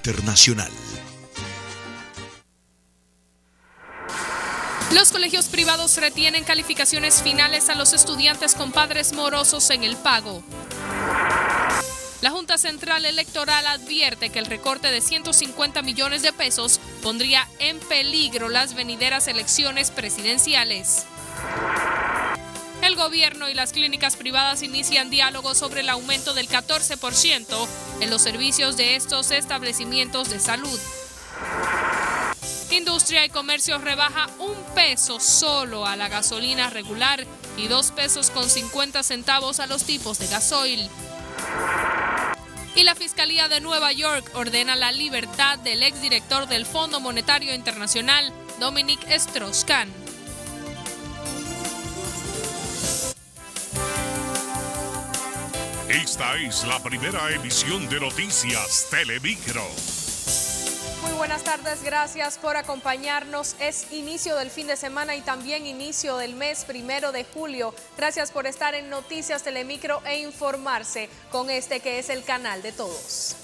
Internacional. Los colegios privados retienen calificaciones finales a los estudiantes con padres morosos en el pago. La Junta Central Electoral advierte que el recorte de 150 millones de pesos pondría en peligro las venideras elecciones presidenciales. El gobierno y las clínicas privadas inician diálogo sobre el aumento del 14% en los servicios de estos establecimientos de salud. Industria y Comercio rebaja 1 peso solo a la gasolina regular y 2 pesos con 50 centavos a los tipos de gasoil. Y la Fiscalía de Nueva York ordena la libertad del exdirector del Fondo Monetario Internacional, Dominic Strauss-Kahn. Esta es la primera emisión de Noticias Telemicro. Muy buenas tardes, gracias por acompañarnos. Es inicio del fin de semana y también inicio del mes 1 de julio. Gracias por estar en Noticias Telemicro e informarse con este que es el canal de todos.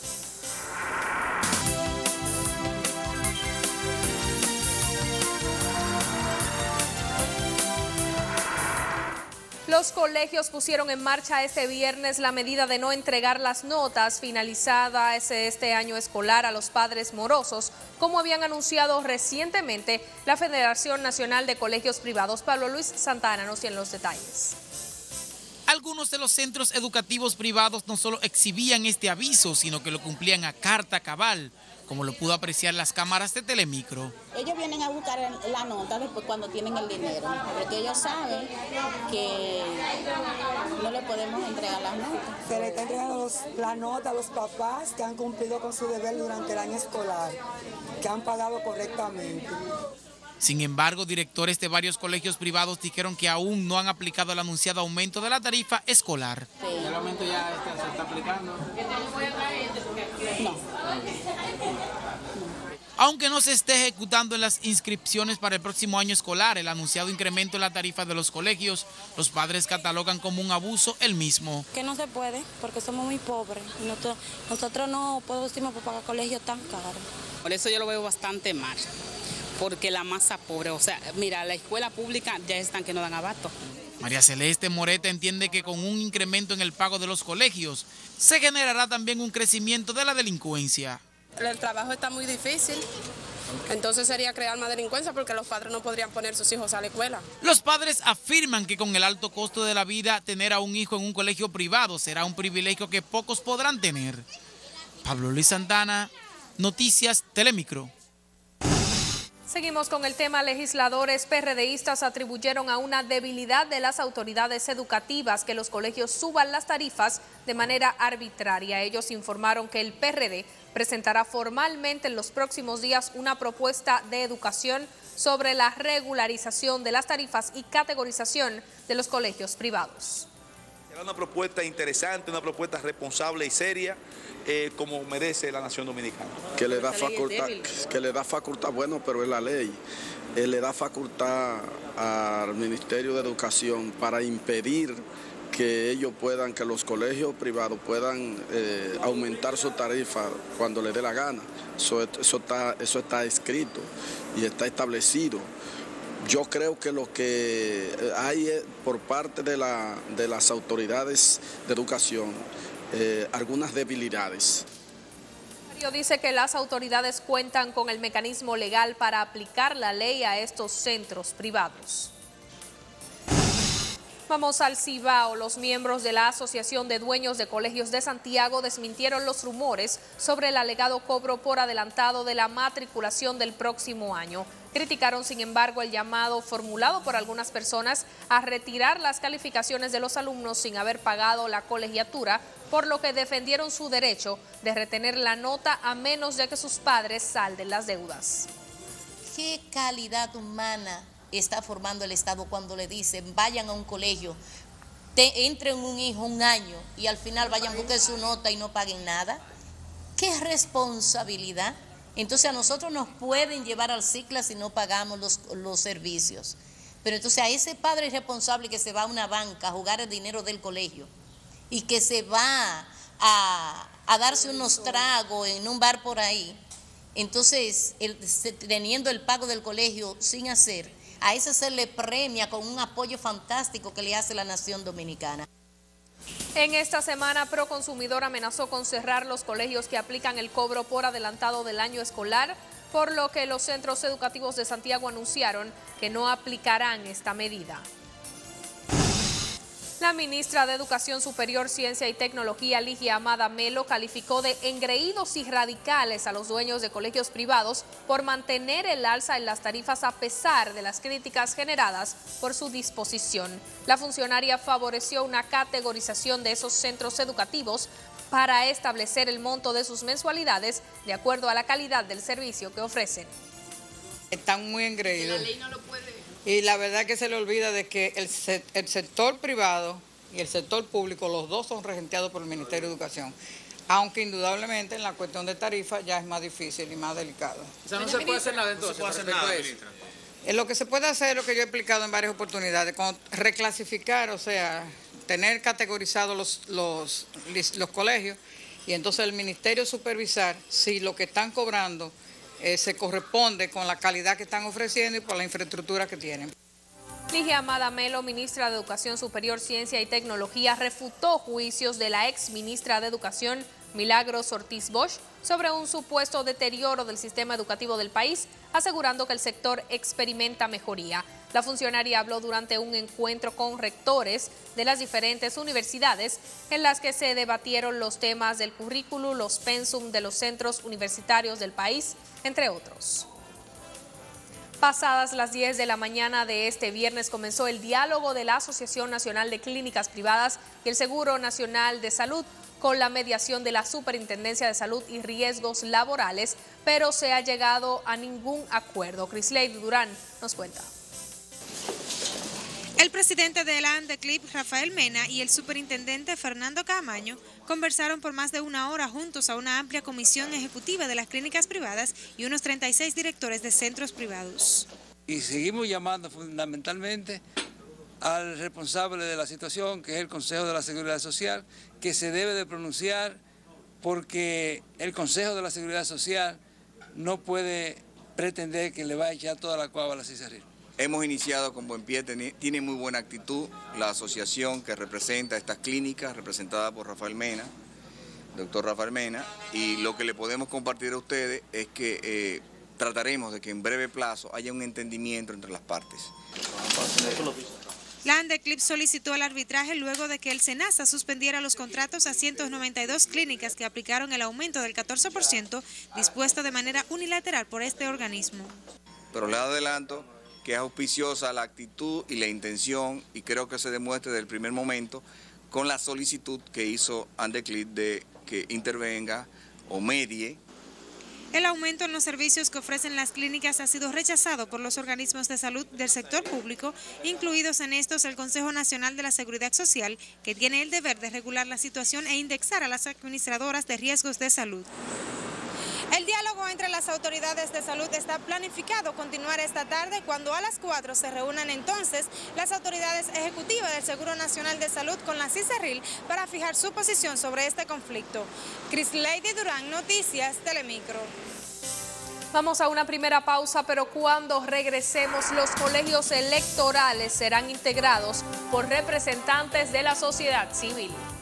Los colegios pusieron en marcha este viernes la medida de no entregar las notas finalizadas este año escolar a los padres morosos, como habían anunciado recientemente la Federación Nacional de Colegios Privados. Pablo Luis Santana nos tiene los detalles. Algunos de los centros educativos privados no solo exhibían este aviso, sino que lo cumplían a carta cabal, como lo pudo apreciar las cámaras de Telemicro. Ellos vienen a buscar la nota después cuando tienen el dinero, porque ellos saben que no le podemos entregar las notas. Se le está entregando la nota a los papás que han cumplido con su deber durante el año escolar, que han pagado correctamente. Sin embargo, directores de varios colegios privados dijeron que aún no han aplicado el anunciado aumento de la tarifa escolar. Sí. ¿El aumento ya se está aplicando? No. Aunque no se esté ejecutando en las inscripciones para el próximo año escolar, el anunciado incremento en la tarifa de los colegios, los padres catalogan como un abuso el mismo. Que no se puede, porque somos muy pobres. Nosotros no podemos pagar colegios tan caros. Por eso yo lo veo bastante mal, porque la masa pobre, o sea, mira, la escuela pública ya están que no dan abasto. María Celeste Moreta entiende que con un incremento en el pago de los colegios, se generará también un crecimiento de la delincuencia. El trabajo está muy difícil, entonces sería crear más delincuencia porque los padres no podrían poner sus hijos a la escuela. Los padres afirman que con el alto costo de la vida, tener a un hijo en un colegio privado será un privilegio que pocos podrán tener. Pablo Luis Santana, Noticias Telemicro. Seguimos con el tema. Legisladores PRDistas atribuyeron a una debilidad de las autoridades educativas que los colegios suban las tarifas de manera arbitraria. Ellos informaron que el PRD presentará formalmente en los próximos días una propuesta de educación sobre la regularización de las tarifas y categorización de los colegios privados. Será una propuesta interesante, una propuesta responsable y seria, como merece la nación dominicana. Que le da facultad, bueno, pero es la ley, le da facultad al Ministerio de Educación para impedir que ellos puedan, que los colegios privados puedan aumentar su tarifa cuando les dé la gana. Eso está escrito y está establecido. Yo creo que lo que hay por parte de las autoridades de educación, algunas debilidades. Dice que las autoridades cuentan con el mecanismo legal para aplicar la ley a estos centros privados. Vamos al Cibao. Los miembros de la Asociación de Dueños de Colegios de Santiago desmintieron los rumores sobre el alegado cobro por adelantado de la matriculación del próximo año. Criticaron, sin embargo, el llamado formulado por algunas personas a retirar las calificaciones de los alumnos sin haber pagado la colegiatura, por lo que defendieron su derecho de retener la nota a menos de que sus padres salden las deudas. ¿Qué calidad humana está formando el Estado cuando le dicen vayan a un colegio, entren un hijo un año y al final vayan a buscar su nota y no paguen nada? ¿Qué responsabilidad? Entonces a nosotros nos pueden llevar al cicla si no pagamos los servicios. Pero entonces a ese padre irresponsable que se va a una banca a jugar el dinero del colegio y que se va a a darse unos tragos en un bar por ahí, entonces teniendo el pago del colegio sin hacer, a ese se le premia con un apoyo fantástico que le hace la Nación Dominicana. En esta semana, Proconsumidor amenazó con cerrar los colegios que aplican el cobro por adelantado del año escolar, por lo que los centros educativos de Santiago anunciaron que no aplicarán esta medida. La ministra de Educación Superior, Ciencia y Tecnología, Ligia Amada Melo, calificó de engreídos y radicales a los dueños de colegios privados por mantener el alza en las tarifas a pesar de las críticas generadas por su disposición. La funcionaria favoreció una categorización de esos centros educativos para establecer el monto de sus mensualidades de acuerdo a la calidad del servicio que ofrecen. Están muy engreídos. La ley no lo puede. Y la verdad que se le olvida de que el sector privado y el sector público, los dos son regenteados por el Ministerio de Educación. Aunque indudablemente en la cuestión de tarifas ya es más difícil y más delicado. O sea, no se puede hacer nada entonces. No se puede hacer nada, ministra. Lo que se puede hacer es lo que yo he explicado en varias oportunidades, reclasificar, o sea, tener categorizados los colegios y entonces el ministerio supervisar si lo que están cobrando se corresponde con la calidad que están ofreciendo y por la infraestructura que tienen. Ligia Amada Melo, ministra de Educación Superior, Ciencia y Tecnología, refutó juicios de la ex ministra de Educación, Milagros Ortiz Bosch, sobre un supuesto deterioro del sistema educativo del país, asegurando que el sector experimenta mejoría. La funcionaria habló durante un encuentro con rectores de las diferentes universidades en las que se debatieron los temas del currículo, los pensum de los centros universitarios del país, entre otros. Pasadas las 10 de la mañana de este viernes comenzó el diálogo de la Asociación Nacional de Clínicas Privadas y el Seguro Nacional de Salud con la mediación de la Superintendencia de Salud y Riesgos Laborales, pero se ha llegado a ningún acuerdo. Crisley Durán nos cuenta. El presidente de la ANDECLIP, Rafael Mena, y el superintendente Fernando Camaño conversaron por más de una hora juntos a una amplia comisión ejecutiva de las clínicas privadas y unos 36 directores de centros privados. Y seguimos llamando fundamentalmente al responsable de la situación, que es el Consejo de la Seguridad Social, que se debe de pronunciar porque el Consejo de la Seguridad Social no puede pretender que le va a echar toda la cuava a la CISARIL. Hemos iniciado con buen pie, tiene muy buena actitud la asociación que representa estas clínicas, representada por Rafael Mena, doctor Rafael Mena, y lo que le podemos compartir a ustedes es que trataremos de que en breve plazo haya un entendimiento entre las partes. La ANDECLIP solicitó el arbitraje luego de que el SENASA suspendiera los contratos a 192 clínicas que aplicaron el aumento del 14% dispuesto de manera unilateral por este organismo. Pero le adelanto que es auspiciosa la actitud y la intención, y creo que se demuestre desde el primer momento con la solicitud que hizo ANDECLIP de que intervenga o medie. El aumento en los servicios que ofrecen las clínicas ha sido rechazado por los organismos de salud del sector público, incluidos en estos el Consejo Nacional de la Seguridad Social, que tiene el deber de regular la situación e indexar a las administradoras de riesgos de salud. El diálogo entre las autoridades de salud está planificado continuar esta tarde, cuando a las 4 se reúnan entonces las autoridades ejecutivas del Seguro Nacional de Salud con la CISARIL para fijar su posición sobre este conflicto. Crisley Durán, Noticias Telemicro. Vamos a una primera pausa, pero cuando regresemos, los colegios electorales serán integrados por representantes de la sociedad civil.